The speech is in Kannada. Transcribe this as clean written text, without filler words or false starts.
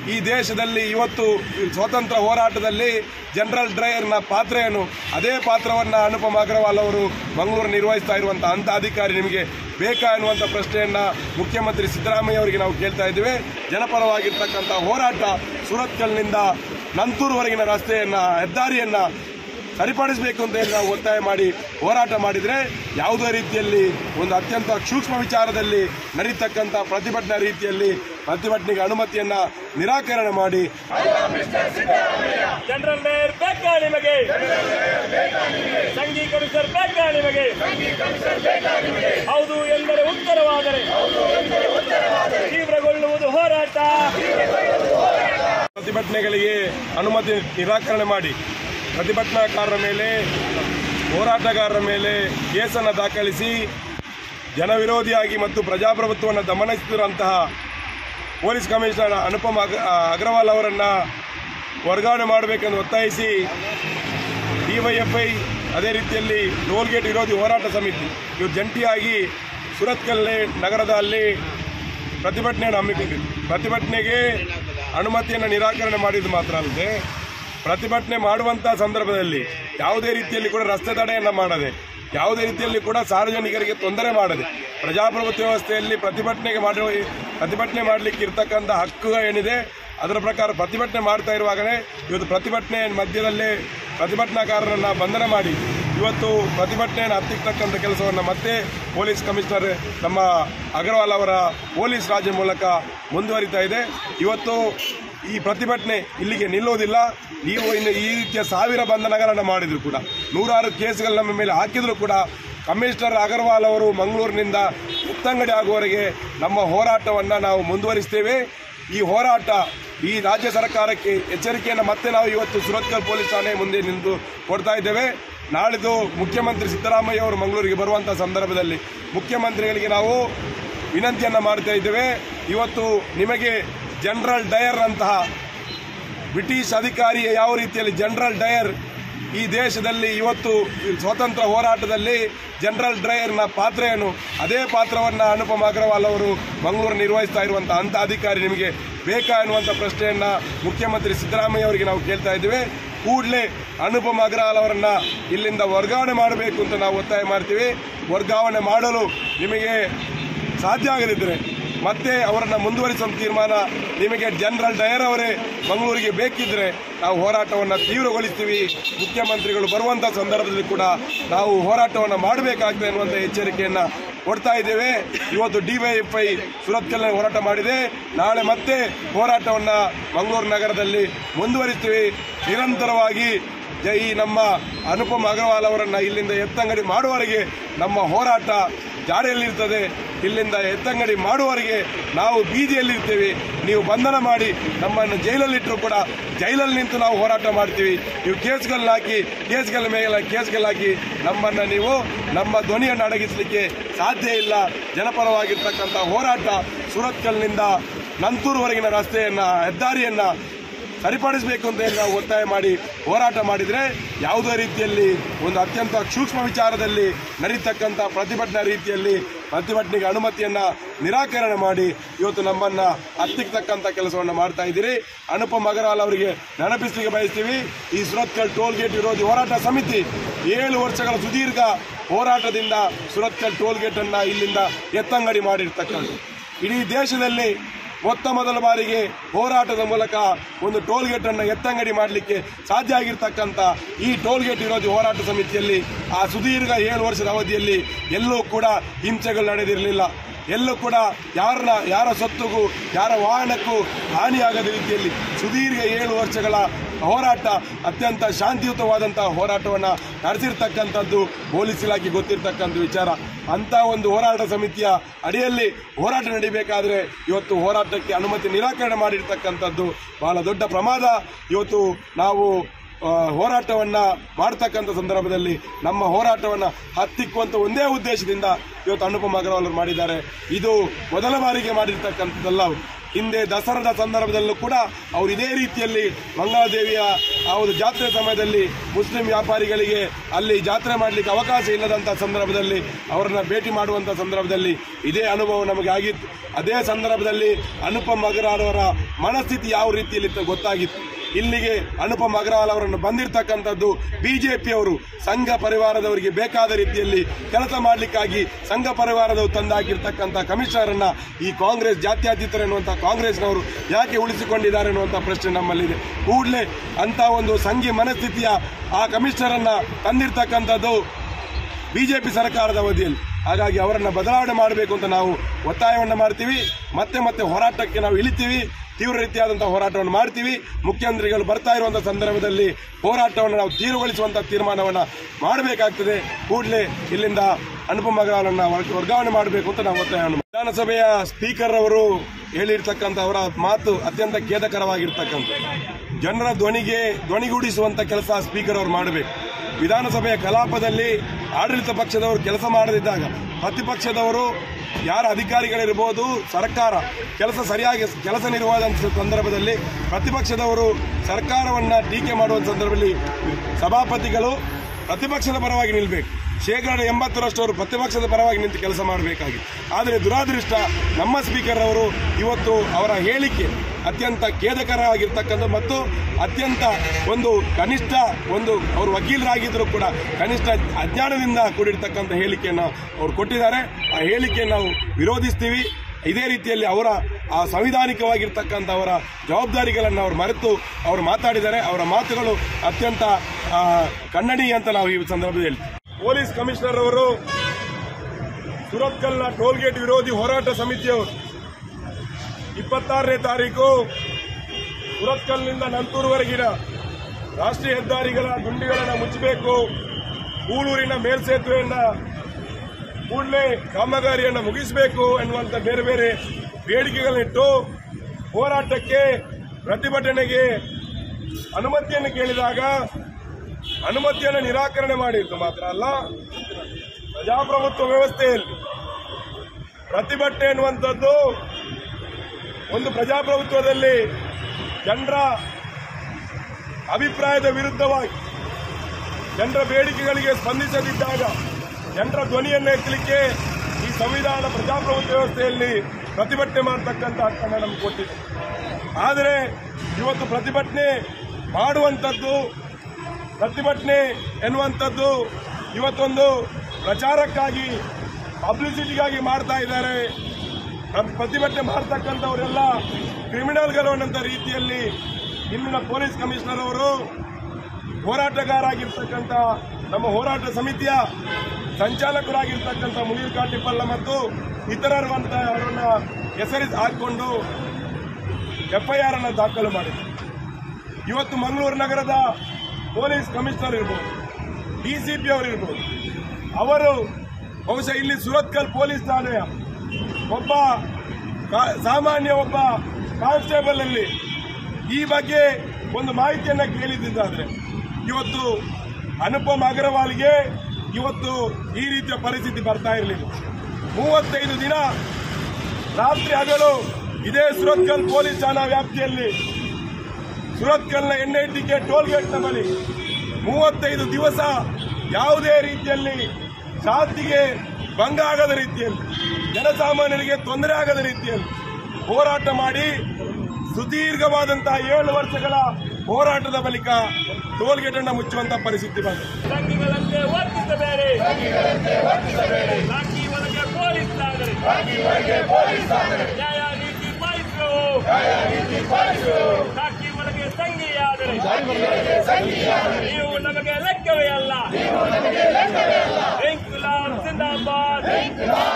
ಈ ದೇಶದಲ್ಲಿ ಇವತ್ತು ಸ್ವಾತಂತ್ರ್ಯ ಹೋರಾಟದಲ್ಲಿ ಜನರಲ್ ಡ್ರೈಯರ್ನ ಪಾತ್ರ ಏನು, ಅದೇ ಪಾತ್ರವನ್ನು ಅನುಪಮ್ ಅಗ್ರವಾಲ್ ಅವರು ಮಂಗಳೂರು ನಿರ್ವಹಿಸ್ತಾ ಇರುವಂಥ ಅಂಥ ಅಧಿಕಾರಿ ನಿಮಗೆ ಬೇಕಾ ಎನ್ನುವಂಥ ಪ್ರಶ್ನೆಯನ್ನು ಮುಖ್ಯಮಂತ್ರಿ ಸಿದ್ದರಾಮಯ್ಯ ಅವರಿಗೆ ನಾವು ಕೇಳ್ತಾ ಇದ್ದೇವೆ. ಜನಪರವಾಗಿರ್ತಕ್ಕಂಥ ಹೋರಾಟ ಸುರತ್ಕಲ್ನಿಂದ ನಂತೂರುವರೆಗಿನ ರಸ್ತೆಯನ್ನು, ಹೆದ್ದಾರಿಯನ್ನು ಸರಿಪಡಿಸಬೇಕು ಅಂತ ಹೇಳಿ ನಾವು ಒತ್ತಾಯ ಮಾಡಿ ಹೋರಾಟ ಮಾಡಿದರೆ ಯಾವುದೇ ರೀತಿಯಲ್ಲಿ ಒಂದು ಅತ್ಯಂತ ಸೂಕ್ಷ್ಮ ವಿಚಾರದಲ್ಲಿ ನಡೀತಕ್ಕಂಥ ಪ್ರತಿಭಟನಾ ರೀತಿಯಲ್ಲಿ ಪ್ರತಿಭಟನೆಗೆ ಅನುಮತಿಯನ್ನ ನಿರಾಕರಣೆ ಮಾಡಿ ಜನರಲ್ ಡ್ರೈಯರ್ ಬೇಕಾ ನಿಮಗೆ, ಸಂಘೀಕರಿಸರ್ ಬೇಕಾ ನಿಮಗೆ, ಹೌದು ಎಂದರೆ ಉತ್ತರವಾದರೆ ತೀವ್ರಗೊಳ್ಳುವುದು ಹೋರಾಟ. ಪ್ರತಿಭಟನೆಗಳಿಗೆ ಅನುಮತಿ ನಿರಾಕರಣೆ ಮಾಡಿ ಪ್ರತಿಭಟನಾಕಾರರ ಮೇಲೆ, ಹೋರಾಟಗಾರರ ಮೇಲೆ ಕೇಸನ್ನು ದಾಖಲಿಸಿ ಜನವಿರೋಧಿಯಾಗಿ ಮತ್ತು ಪ್ರಜಾಪ್ರಭುತ್ವವನ್ನು ದಮನಿಸುತ್ತಿರುವಂತಹ ಪೊಲೀಸ್ ಕಮಿಷನರ್ ಅನುಪಮ್ ಅಗ್ರವಾಲ್ ಅವರನ್ನು ವರ್ಗಾವಣೆ ಮಾಡಬೇಕೆಂದು ಒತ್ತಾಯಿಸಿ ಡಿವೈಎಫ್ಐ ಅದೇ ರೀತಿಯಲ್ಲಿ ಟೋಲ್ಗೇಟ್ ವಿರೋಧಿ ಹೋರಾಟ ಸಮಿತಿ ಇವು ಜಂಟಿಯಾಗಿ ಸುರತ್ಕಲ್ ನಗರದಲ್ಲಿ ಪ್ರತಿಭಟನೆಯನ್ನು ಹಮ್ಮಿಕೊಂಡಿದೆ. ಪ್ರತಿಭಟನೆಗೆ ಅನುಮತಿಯನ್ನು ನಿರಾಕರಣೆ ಮಾಡಿದ್ದು ಮಾತ್ರ ಅಲ್ಲದೆ ಪ್ರತಿಭಟನೆ ಮಾಡುವಂಥ ಸಂದರ್ಭದಲ್ಲಿ ಯಾವುದೇ ರೀತಿಯಲ್ಲಿ ಕೂಡ ರಸ್ತೆ ತಡೆಯನ್ನು ಮಾಡದೆ, ಯಾವುದೇ ರೀತಿಯಲ್ಲಿ ಕೂಡ ಸಾರ್ವಜನಿಕರಿಗೆ ತೊಂದರೆ ಮಾಡದೆ, ಪ್ರಜಾಪ್ರಭುತ್ವ ವ್ಯವಸ್ಥೆಯಲ್ಲಿ ಪ್ರತಿಭಟನೆ ಮಾಡಲಿಕ್ಕೆ ಇರ್ತಕ್ಕಂಥ ಹಕ್ಕು ಏನಿದೆ ಅದರ ಪ್ರಕಾರ ಪ್ರತಿಭಟನೆ ಮಾಡ್ತಾ ಇರುವಾಗಲೇ ಇವತ್ತು ಪ್ರತಿಭಟನೆ ಮಧ್ಯದಲ್ಲೇ ಪ್ರತಿಭಟನಾಕಾರರನ್ನು ಬಂಧನ ಮಾಡಿ ಇವತ್ತು ಪ್ರತಿಭಟನೆಯನ್ನು ಹತ್ತಿಕ್ಕತಕ್ಕಂಥ ಕೆಲಸವನ್ನು ಮತ್ತೆ ಪೊಲೀಸ್ ಕಮಿಷನರ್ ನಮ್ಮ ಅಗ್ರವಾಲ್ ಅವರ ಪೊಲೀಸ್ ರಾಜ್ಯ ಮೂಲಕ ಮುಂದುವರಿತಾ ಇದೆ. ಇವತ್ತು ಈ ಪ್ರತಿಭಟನೆ ಇಲ್ಲಿಗೆ ನಿಲ್ಲೋದಿಲ್ಲ. ನೀವು ಇನ್ನು ಈ ರೀತಿಯ ಸಾವಿರ ಬಂಧನಗಳನ್ನು ಮಾಡಿದ್ರು ಕೂಡ, ನೂರಾರು ಕೇಸ್ಗಳು ನಮ್ಮ ಮೇಲೆ ಹಾಕಿದ್ರು ಕೂಡ ಕಮಿಷನರ್ ಅಗರ್ವಾಲ್ ಅವರು ಮಂಗಳೂರಿನಿಂದ ಎತ್ತಂಗಡಿ ಆಗುವವರೆಗೆ ನಮ್ಮ ಹೋರಾಟವನ್ನು ನಾವು ಮುಂದುವರಿಸ್ತೇವೆ. ಈ ಹೋರಾಟ ಈ ರಾಜ್ಯ ಸರ್ಕಾರಕ್ಕೆ ಎಚ್ಚರಿಕೆಯನ್ನು ಮತ್ತೆ ನಾವು ಇವತ್ತು ಸುರತ್ಕಲ್ ಪೊಲೀಸ್ ಠಾಣೆ ಮುಂದೆ ನಿಂತು ಕೊಡ್ತಾ ಇದ್ದೇವೆ. ನಾಳಿದ್ದು ಮುಖ್ಯಮಂತ್ರಿ ಸಿದ್ದರಾಮಯ್ಯ ಅವರು ಮಂಗಳೂರಿಗೆ ಬರುವಂಥ ಸಂದರ್ಭದಲ್ಲಿ ಮುಖ್ಯಮಂತ್ರಿಗಳಿಗೆ ನಾವು ವಿನಂತಿಯನ್ನು ಮಾಡ್ತಾ ಇದ್ದೇವೆ. ಇವತ್ತು ನಿಮಗೆ ಜನರಲ್ ಡಯರ್ ಅಂತಹ ಬ್ರಿಟಿಷ್ ಅಧಿಕಾರಿ ಯಾವ ರೀತಿಯಲ್ಲಿ ಜನರಲ್ ಡಯರ್ ಈ ದೇಶದಲ್ಲಿ ಇವತ್ತು ಸ್ವಾತಂತ್ರ್ಯ ಹೋರಾಟದಲ್ಲಿ ಜನರಲ್ ಡ್ರೈಯರ್ನ ಪಾತ್ರ ಏನು, ಅದೇ ಪಾತ್ರವನ್ನು ಅನುಪಮ್ ಅಗ್ರವಾಲ್ ಅವರು ಮಂಗಳೂರು ನಿರ್ವಹಿಸ್ತಾ ಇರುವಂಥ ಅಂಥ ಅಧಿಕಾರಿ ನಿಮಗೆ ಬೇಕಾ ಎನ್ನುವಂಥ ಪ್ರಶ್ನೆಯನ್ನು ಮುಖ್ಯಮಂತ್ರಿ ಸಿದ್ದರಾಮಯ್ಯ ಅವರಿಗೆ ನಾವು ಕೇಳ್ತಾ ಇದ್ದೇವೆ. ಕೂಡಲೇ ಅನುಪಮ್ ಅಗ್ರವಾಲ್ ಅವರನ್ನು ಇಲ್ಲಿಂದ ವರ್ಗಾವಣೆ ಮಾಡಬೇಕು ಅಂತ ನಾವು ಒತ್ತಾಯ ಮಾಡ್ತೀವಿ. ವರ್ಗಾವಣೆ ಮಾಡಲು ನಿಮಗೆ ಸಾಧ್ಯ ಆಗದಿದ್ದರೆ ಮತ್ತೆ ಅವರನ್ನು ಮುಂದುವರಿಸುವ ತೀರ್ಮಾನ ನಿಮಗೆ ಜನರಲ್ ಡಯರ್ ಅವರೇ ಮಂಗಳೂರಿಗೆ ಬೇಕಿದ್ರೆ ನಾವು ಹೋರಾಟವನ್ನು ತೀವ್ರಗೊಳಿಸ್ತೀವಿ. ಮುಖ್ಯಮಂತ್ರಿಗಳು ಬರುವಂಥ ಸಂದರ್ಭದಲ್ಲಿ ಕೂಡ ನಾವು ಹೋರಾಟವನ್ನು ಮಾಡಬೇಕಾಗ್ತದೆ ಅನ್ನುವಂಥ ಎಚ್ಚರಿಕೆಯನ್ನು ಕೊಡ್ತಾ ಇದ್ದೇವೆ. ಇವತ್ತು ಡಿವೈಎಫ್ಐ ಸುರತ್ಕಲ್ ಹೋರಾಟ ಮಾಡಿದೆ. ನಾಳೆ ಮತ್ತೆ ಹೋರಾಟವನ್ನು ಮಂಗಳೂರು ನಗರದಲ್ಲಿ ಮುಂದುವರಿಸ್ತೀವಿ. ನಿರಂತರವಾಗಿ ಈ ನಮ್ಮ ಅನುಪಮ್ ಅಗ್ರವಾಲ್ ಅವರನ್ನು ಇಲ್ಲಿಂದ ಎತ್ತಂಗಡಿ ಮಾಡುವವರೆಗೆ ನಮ್ಮ ಹೋರಾಟ ಜಾರಿಯಲ್ಲಿರ್ತದೆ. ಇಲ್ಲಿಂದ ಎತ್ತಂಗಡಿ ಮಾಡುವವರೆಗೆ ನಾವು ಬೀದಿಯಲ್ಲಿರ್ತೇವೆ. ನೀವು ಬಂಧನ ಮಾಡಿ ನಮ್ಮನ್ನು ಜೈಲಲ್ಲಿಟ್ಟರು ಕೂಡ ಜೈಲಲ್ಲಿ ನಿಂತು ನಾವು ಹೋರಾಟ ಮಾಡ್ತೀವಿ. ನೀವು ಕೇಸ್ಗಳ ಮೇಲೆ ಕೇಸ್ಗಳಾಕಿ ನಮ್ಮನ್ನು ನೀವು ನಮ್ಮ ಧ್ವನಿಯನ್ನು ಅಡಗಿಸಲಿಕ್ಕೆ ಸಾಧ್ಯ ಇಲ್ಲ. ಜನಪರವಾಗಿರ್ತಕ್ಕಂಥ ಹೋರಾಟ ಸುರತ್ಕಲ್ನಿಂದ ನಂತೂರುವರೆಗಿನ ರಸ್ತೆಯನ್ನು, ಹೆದ್ದಾರಿಯನ್ನು ಸರಿಪಡಿಸಬೇಕು ಅಂತ ಹೇಳಿ ನಾವು ಒತ್ತಾಯ ಮಾಡಿ ಹೋರಾಟ ಮಾಡಿದರೆ ಯಾವುದೇ ರೀತಿಯಲ್ಲಿ ಒಂದು ಅತ್ಯಂತ ಸೂಕ್ಷ್ಮ ವಿಚಾರದಲ್ಲಿ ನಡೀತಕ್ಕಂಥ ಪ್ರತಿಭಟನಾ ರೀತಿಯಲ್ಲಿ ಪ್ರತಿಭಟನೆಗೆ ಅನುಮತಿಯನ್ನು ನಿರಾಕರಣೆ ಮಾಡಿ ಇವತ್ತು ನಮ್ಮನ್ನು ಹತ್ತಿಕ್ಕತಕ್ಕಂಥ ಕೆಲಸವನ್ನು ಮಾಡ್ತಾ ಇದ್ದೀರಿ. ಅನುಪಮ್ ಅಗ್ರವಾಲ್ ಅವರಿಗೆ ನೆನಪಿಸಲಿಕ್ಕೆ ಬಯಸ್ತೀವಿ. ಈ ಸುರತ್ಕಲ್ ಟೋಲ್ಗೇಟ್ ವಿರೋಧಿ ಹೋರಾಟ ಸಮಿತಿ 7 ವರ್ಷಗಳ ಸುದೀರ್ಘ ಹೋರಾಟದಿಂದ ಸುರತ್ಕಲ್ ಟೋಲ್ಗೇಟನ್ನು ಇಲ್ಲಿಂದ ಎತ್ತಂಗಡಿ ಮಾಡಿರ್ತಕ್ಕಂಥ ಇಡೀ ದೇಶದಲ್ಲಿ ಮೊತ್ತ ಮೊದಲ ಬಾರಿಗೆ ಹೋರಾಟದ ಮೂಲಕ ಒಂದು ಟೋಲ್ಗೇಟ್ ಅನ್ನು ಎತ್ತಂಗಡಿ ಮಾಡಲಿಕ್ಕೆ ಸಾಧ್ಯ ಆಗಿರ್ತಕ್ಕಂಥ ಈ ಟೋಲ್ಗೇಟ್ ವಿರೋಧಿ ಹೋರಾಟ ಸಮಿತಿಯಲ್ಲಿ ಆ ಸುದೀರ್ಘ 7 ವರ್ಷದ ಅವಧಿಯಲ್ಲಿ ಎಲ್ಲೂ ಕೂಡ ಹಿಂಸೆಗಳು ನಡೆದಿರಲಿಲ್ಲ. ಎಲ್ಲೂ ಕೂಡ ಯಾರ ಸೊತ್ತಿಗೂ ಯಾರ ವಾಹನಕ್ಕೂ ಹಾನಿಯಾಗದ ರೀತಿಯಲ್ಲಿ ಸುದೀರ್ಘ 7 ವರ್ಷಗಳ ಹೋರಾಟ ಅತ್ಯಂತ ಶಾಂತಿಯುತವಾದಂತಹ ಹೋರಾಟವನ್ನು ನಡೆಸಿರ್ತಕ್ಕಂಥದ್ದು ಪೊಲೀಸ್ ಇಲಾಖೆ ಗೊತ್ತಿರ್ತಕ್ಕಂಥ ವಿಚಾರ. ಅಂಥ ಒಂದು ಹೋರಾಟ ಸಮಿತಿಯ ಅಡಿಯಲ್ಲಿ ಹೋರಾಟ ನಡೀಬೇಕಾದ್ರೆ ಇವತ್ತು ಹೋರಾಟಕ್ಕೆ ಅನುಮತಿ ನಿರಾಕರಣೆ ಮಾಡಿರ್ತಕ್ಕಂಥದ್ದು ಬಹಳ ದೊಡ್ಡ ಪ್ರಮಾದ. ಇವತ್ತು ನಾವು ಹೋರಾಟವನ್ನು ಮಾಡ್ತಕ್ಕಂಥ ಸಂದರ್ಭದಲ್ಲಿ ನಮ್ಮ ಹೋರಾಟವನ್ನು ಹತ್ತಿಕ್ಕುವಂಥ ಒಂದೇ ಉದ್ದೇಶದಿಂದ ಇವತ್ತು ಅನುಪಮ್ ಅಗ್ರವಾಲ್ ಅವರು ಮಾಡಿದ್ದಾರೆ. ಇದು ಮೊದಲ ಬಾರಿಗೆ ಮಾಡಿರ್ತಕ್ಕಂಥದ್ದಲ್ಲ. ಹಿಂದೆ ದಸರಾದ ಸಂದರ್ಭದಲ್ಲೂ ಕೂಡ ಅವರು ಇದೇ ರೀತಿಯಲ್ಲಿ ಮಂಗಳಾದೇವಿಯ ಆ ಒಂದು ಜಾತ್ರೆ ಸಮಯದಲ್ಲಿ ಮುಸ್ಲಿಂ ವ್ಯಾಪಾರಿಗಳಿಗೆ ಅಲ್ಲಿ ಜಾತ್ರೆ ಮಾಡಲಿಕ್ಕೆ ಅವಕಾಶ ಇಲ್ಲದಂಥ ಸಂದರ್ಭದಲ್ಲಿ ಅವರನ್ನು ಭೇಟಿ ಮಾಡುವಂಥ ಸಂದರ್ಭದಲ್ಲಿ ಇದೇ ಅನುಭವ ನಮಗೆ ಆಗಿತ್ತು. ಅದೇ ಸಂದರ್ಭದಲ್ಲಿ ಅನುಪಮ್ ಅಗ್ರವಾಲ್ ಅವರ ಮನಸ್ಥಿತಿ ಯಾವ ರೀತಿಯಲ್ಲಿ ಗೊತ್ತಾಗಿತ್ತು. ಇಲ್ಲಿಗೆ ಅನುಪಮ್ ಅಗ್ರವಾಲ್ ಅವರನ್ನು ಬಂದಿರತಕ್ಕಂಥದ್ದು ಬಿಜೆಪಿಯವರು ಸಂಘ ಪರಿವಾರದವರಿಗೆ ಬೇಕಾದ ರೀತಿಯಲ್ಲಿ ಕೆಲಸ ಮಾಡಲಿಕ್ಕಾಗಿ ಸಂಘ ಪರಿವಾರದವರು ತಂದಾಕಿರ್ತಕ್ಕಂಥ ಕಮಿಷನರ್ ಅನ್ನ ಈ ಕಾಂಗ್ರೆಸ್ ಜಾತ್ಯತೀತರು ಎನ್ನುವಂಥ ಕಾಂಗ್ರೆಸ್ನವರು ಯಾಕೆ ಉಳಿಸಿಕೊಂಡಿದ್ದಾರೆ ಎನ್ನುವಂಥ ಪ್ರಶ್ನೆ ನಮ್ಮಲ್ಲಿದೆ. ಕೂಡಲೇ ಅಂತ ಒಂದು ಸಂಘಿ ಮನಸ್ಥಿತಿಯ ಆ ಕಮಿಷನರ್ ಅನ್ನ ತಂದಿರತಕ್ಕಂಥದ್ದು ಬಿಜೆಪಿ ಸರ್ಕಾರದ ಅವಧಿಯಲ್ಲಿ. ಹಾಗಾಗಿ ಅವರನ್ನು ಬದಲಾವಣೆ ಮಾಡಬೇಕು ಅಂತ ನಾವು ಒತ್ತಾಯವನ್ನು ಮಾಡ್ತೀವಿ. ಮತ್ತೆ ಹೋರಾಟಕ್ಕೆ ನಾವು ಇಳಿತೀವಿ. ತೀವ್ರ ರೀತಿಯಾದಂತಹ ಹೋರಾಟವನ್ನು ಮಾಡ್ತೀವಿ. ಮುಖ್ಯಮಂತ್ರಿಗಳು ಬರ್ತಾ ಇರುವಂಥ ಸಂದರ್ಭದಲ್ಲಿ ಹೋರಾಟವನ್ನು ನಾವು ತೀವ್ರಗೊಳಿಸುವಂಥ ತೀರ್ಮಾನವನ್ನು ಮಾಡಬೇಕಾಗ್ತದೆ. ಕೂಡಲೇ ಇಲ್ಲಿಂದ ಅನುಪಮ್ ಅಗ್ರವಾಲ್ ವರ್ಗಾವಣೆ ಮಾಡಬೇಕು ಅಂತ ನಾವು ಒತ್ತಾಯವನ್ನು. ವಿಧಾನಸಭೆಯ ಸ್ಪೀಕರ್ ಅವರು ಹೇಳಿರ್ತಕ್ಕಂಥ ಅವರ ಮಾತು ಅತ್ಯಂತ ಖೇದಕರವಾಗಿರ್ತಕ್ಕಂಥ ಜನರ ಧ್ವನಿಗೂಡಿಸುವಂಥ ಕೆಲಸ ಸ್ಪೀಕರ್ ಅವರು ಮಾಡಬೇಕು. ವಿಧಾನಸಭೆಯ ಕಲಾಪದಲ್ಲಿ ಆಡಳಿತ ಪಕ್ಷದವರು ಕೆಲಸ ಮಾಡದಿದ್ದಾಗ ಪ್ರತಿಪಕ್ಷದವರು ಯಾರ ಅಧಿಕಾರಿಗಳಿರ್ಬೋದು, ಸರ್ಕಾರ ಸರಿಯಾಗಿ ಕೆಲಸ ನಿರ್ವಹಿಸುವ ಸಂದರ್ಭದಲ್ಲಿ ಪ್ರತಿಪಕ್ಷದವರು ಸರ್ಕಾರವನ್ನು ಟೀಕೆ ಮಾಡುವ ಸಂದರ್ಭದಲ್ಲಿ ಸಭಾಪತಿಗಳು ಪ್ರತಿಪಕ್ಷದ ಪರವಾಗಿ ನಿಲ್ಲಬೇಕು. 80% ಅವರು ಪ್ರತಿಪಕ್ಷದ ಪರವಾಗಿ ನಿಂತು ಕೆಲಸ ಮಾಡಬೇಕಾಗಿದೆ. ಆದರೆ ದುರಾದೃಷ್ಟ ನಮ್ಮ ಸ್ಪೀಕರ್ ಅವರು ಇವತ್ತು ಅವರ ಹೇಳಿಕೆ ಅತ್ಯಂತ ಖೇದಕರವಾಗಿರ್ತಕ್ಕಂಥ ಮತ್ತು ಅತ್ಯಂತ ಕನಿಷ್ಠ ಅವರು ವಕೀಲರಾಗಿದ್ದರೂ ಕೂಡ ಕನಿಷ್ಠ ಅಜ್ಞಾನದಿಂದ ಕೂಡಿರ್ತಕ್ಕಂಥ ಹೇಳಿಕೆಯನ್ನು ಅವರು ಕೊಟ್ಟಿದ್ದಾರೆ. ಆ ಹೇಳಿಕೆಯನ್ನು ನಾವು ವಿರೋಧಿಸ್ತೀವಿ. ಇದೇ ರೀತಿಯಲ್ಲಿ ಅವರ ಆ ಸಂವಿಧಾನಿಕವಾಗಿರ್ತಕ್ಕಂಥ ಅವರ ಜವಾಬ್ದಾರಿಗಳನ್ನು ಅವರು ಮರೆತು ಅವರು ಮಾತಾಡಿದ್ದಾರೆ. ಅವರ ಮಾತುಗಳು ಅತ್ಯಂತ ಖಂಡನೀಯ ಅಂತ ನಾವು ಈ ಸಂದರ್ಭದಲ್ಲಿ ಹೇಳ್ತೀವಿ. ಪೊಲೀಸ್ ಕಮಿಷನರ್ ಅವರು ಸುರತ್ಕಲ್ನ ಟೋಲ್ಗೇಟ್ ವಿರೋಧಿ ಹೋರಾಟ ಸಮಿತಿಯವರು 26ನೇ ತಾರೀಕು ಸುರತ್ಕಲ್ನಿಂದ ನಂತೂರುವರೆಗಿನ ರಾಷ್ಟ್ರೀಯ ಹೆದ್ದಾರಿಗಳ ಗುಂಡಿಗಳನ್ನು ಮುಚ್ಚಬೇಕು, ಗೂಳೂರಿನ ಮೇಲ್ಸೇತುವೆಯನ್ನು ಕೂಡಲೇ ಕಾಮಗಾರಿಯನ್ನು ಮುಗಿಸಬೇಕು ಎನ್ನುವಂಥ ಬೇರೆ ಬೇರೆ ಬೇಡಿಕೆಗಳನ್ನಿಟ್ಟು ಹೋರಾಟಕ್ಕೆ ಪ್ರತಿಭಟನೆಗೆ ಅನುಮತಿಯನ್ನು ಕೇಳಿದಾಗ ಅನುಮತಿಯನ್ನು ನಿರಾಕರಣೆ ಮಾಡಿದ್ದು ಮಾತ್ರ ಅಲ್ಲ, ಪ್ರಜಾಪ್ರಭುತ್ವ ವ್ಯವಸ್ಥೆಯಲ್ಲಿ ಪ್ರತಿಭಟನೆ ಎನ್ನುವಂಥದ್ದು ಒಂದು ಪ್ರಜಾಪ್ರಭುತ್ವದಲ್ಲಿ ಜನರ ಅಭಿಪ್ರಾಯದ ವಿರುದ್ಧವಾಗಿ ಜನರ ಬೇಡಿಕೆಗಳಿಗೆ ಸ್ಪಂದಿಸದಿದ್ದಾಗ ಜನರ ಧ್ವನಿಯನ್ನು ಎತ್ತಲಿಕ್ಕೆ ಈ ಸಂವಿಧಾನ ಪ್ರಜಾಪ್ರಭುತ್ವ ವ್ಯವಸ್ಥೆಯಲ್ಲಿ ಪ್ರತಿಭಟನೆ ಮಾಡತಕ್ಕಂಥ ಹಕ್ಕನ್ನು ನಮಗೆ ಕೊಟ್ಟಿದೆ. ಆದರೆ ಇವತ್ತು ಪ್ರತಿಭಟನೆ ಮಾಡುವಂಥದ್ದು, ಪ್ರತಿಭಟನೆ ಎನ್ನುವಂಥದ್ದು ಇವತ್ತೊಂದು ಪ್ರಚಾರಕ್ಕಾಗಿ ಪಬ್ಲಿಸಿಟಿಗಾಗಿ ಮಾಡ್ತಾ ಇದ್ದಾರೆ. ಪ್ರತಿಭಟನೆ ಮಾಡ್ತಕ್ಕಂಥವರೆಲ್ಲ ಕ್ರಿಮಿನಲ್ಗಳು ಅನ್ನೋಂಥ ರೀತಿಯಲ್ಲಿ ಇಲ್ಲಿನ ಪೊಲೀಸ್ ಕಮಿಷನರ್ ಅವರು ಹೋರಾಟಗಾರಾಗಿರ್ತಕ್ಕಂಥ ನಮ್ಮ ಹೋರಾಟ ಸಮಿತಿಯ ಸಂಚಾಲಕರಾಗಿರ್ತಕ್ಕಂಥ ಮುನೀರ್ ಕಾಟಿಪಲ್ಲ ಮತ್ತು ಇತರರಂತ ಅವರನ್ನ ಹೆಸರಿಸಿ ಹಾಕಿಕೊಂಡು FIR ಅನ್ನು ದಾಖಲು ಮಾಡಿದರು. ಇವತ್ತು ಮಂಗಳೂರು ನಗರದ ಪೊಲೀಸ್ ಕಮಿಷನರ್ ಇರ್ಬೋದು, DCP ಅವರಿರ್ಬೋದು, ಅವರು ಬಹುಶಃ ಇಲ್ಲಿ ಸುರತ್ಕಲ್ ಪೊಲೀಸ್ ಠಾಣೆಯ ಒಬ್ಬ ಕಾನ್ಸ್ಟೇಬಲ್ ಅಲ್ಲಿ ಈ ಬಗ್ಗೆ ಒಂದು ಮಾಹಿತಿಯನ್ನು ಕೇಳಿದ್ದಾದ್ರೆ ಇವತ್ತು ಅನುಪಮ್ ಅಗ್ರವಾಲ್ಗೆ ಇವತ್ತು ಈ ರೀತಿಯ ಪರಿಸ್ಥಿತಿ ಬರ್ತಾ ಇರಲಿಲ್ಲ. 35 ದಿನ ರಾತ್ರಿ ಹಗಲು ಇದೇ ಸುರತ್ಕಲ್ ಪೊಲೀಸ್ ಠಾಣಾ ವ್ಯಾಪ್ತಿಯಲ್ಲಿ ಸುರತ್ಕಲ್ನ NITK ಟೋಲ್ಗೇಟ್ನ ಬಳಿ 35 ದಿವಸ ಯಾವುದೇ ರೀತಿಯಲ್ಲಿ ಶಾಂತಿಗೆ ಭಂಗ ಆಗದ ರೀತಿಯಲ್ಲಿ, ಜನಸಾಮಾನ್ಯರಿಗೆ ತೊಂದರೆ ಆಗದ ರೀತಿಯಲ್ಲಿ ಹೋರಾಟ ಮಾಡಿ ಸುದೀರ್ಘವಾದಂತಹ 7 ವರ್ಷಗಳ ಹೋರಾಟದ ಬಳಿಕ ಟೋಲ್ಗೇಟ್ ಅನ್ನು ಮುಚ್ಚುವಂತಹ ಪರಿಸ್ಥಿತಿ ಬಂದಿದೆ. ಸಂಘಿಗಳಂತೆ ವರ್ತಿಸಬೇಡಿ, ರಾಖಿ ಒಳಗೆ ಪೊಲೀಸ್ ಆದರೆ ನ್ಯಾಯ ನೀತಿ ಪಾಲಿಸು, ರಾಖಿ ಒಳಗೆ ಸಂಘಿಯಾದರೆ ನೀವು ನಮಗೆ ಲೆಕ್ಕವೇ ಅಲ್ಲ. ಇಂಕ್ಲಾಬ್ ಜಿಂದಾಬಾದ್.